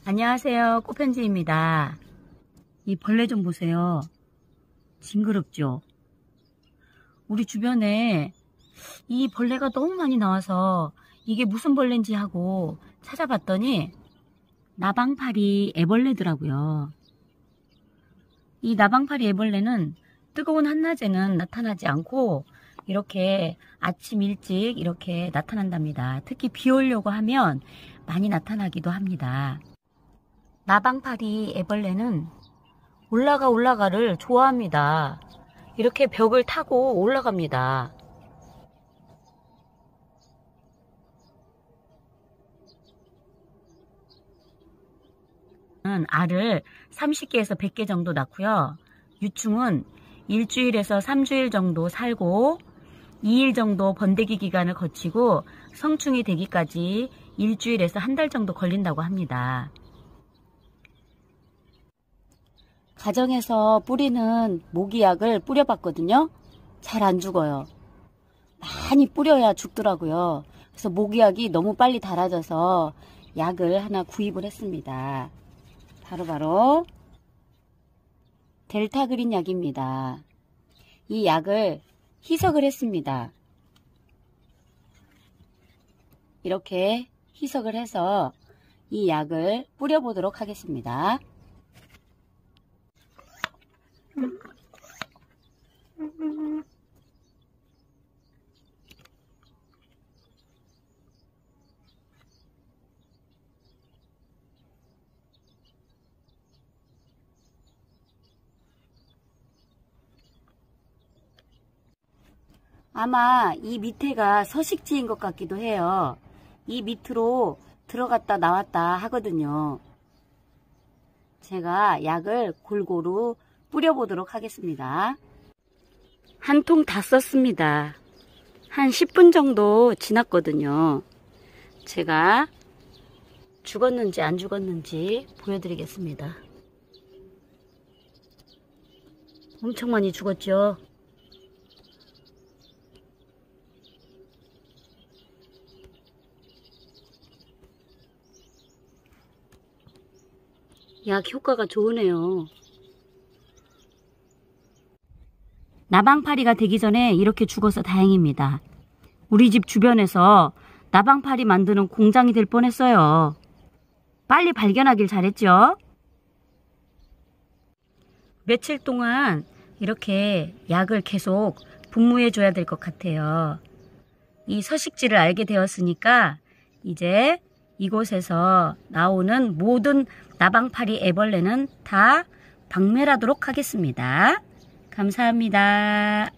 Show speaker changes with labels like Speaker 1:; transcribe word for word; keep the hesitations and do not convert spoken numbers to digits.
Speaker 1: 안녕하세요, 꽃편지입니다. 이 벌레 좀 보세요. 징그럽죠? 우리 주변에 이 벌레가 너무 많이 나와서 이게 무슨 벌레인지 하고 찾아봤더니 나방파리 애벌레더라고요. 이 나방파리 애벌레는 뜨거운 한낮에는 나타나지 않고 이렇게 아침 일찍 이렇게 나타난답니다. 특히 비 오려고 하면 많이 나타나기도 합니다. 나방파리 애벌레는 올라가 올라가를 좋아합니다. 이렇게 벽을 타고 올라갑니다. 알을 삼십 개에서 백 개 정도 낳고요. 유충은 일주일에서 삼 주일 정도 살고 이 일 정도 번데기 기간을 거치고 성충이 되기까지 일주일에서 한 달 정도 걸린다고 합니다. 가정에서 뿌리는 모기약을 뿌려봤거든요. 잘 안 죽어요. 많이 뿌려야 죽더라고요. 그래서 모기약이 너무 빨리 닳아져서 약을 하나 구입을 했습니다. 바로바로 델타그린 약입니다. 이 약을 희석을 했습니다. 이렇게 희석을 해서 이 약을 뿌려보도록 하겠습니다. 아마 이 밑에가 서식지인 것 같기도 해요. 이 밑으로 들어갔다 나왔다 하거든요. 제가 약을 골고루 뿌려보도록 하겠습니다. 한 통 다 썼습니다. 한 십 분 정도 지났거든요. 제가 죽었는지 안 죽었는지 보여드리겠습니다. 엄청 많이 죽었죠? 약 효과가 좋으네요. 나방파리가 되기 전에 이렇게 죽어서 다행입니다. 우리 집 주변에서 나방파리 만드는 공장이 될 뻔했어요. 빨리 발견하길 잘했죠? 며칠 동안 이렇게 약을 계속 분무해 줘야 될 것 같아요. 이 서식지를 알게 되었으니까 이제 이곳에서 나오는 모든 나방파리 애벌레는 다 박멸하도록 하겠습니다. 감사합니다.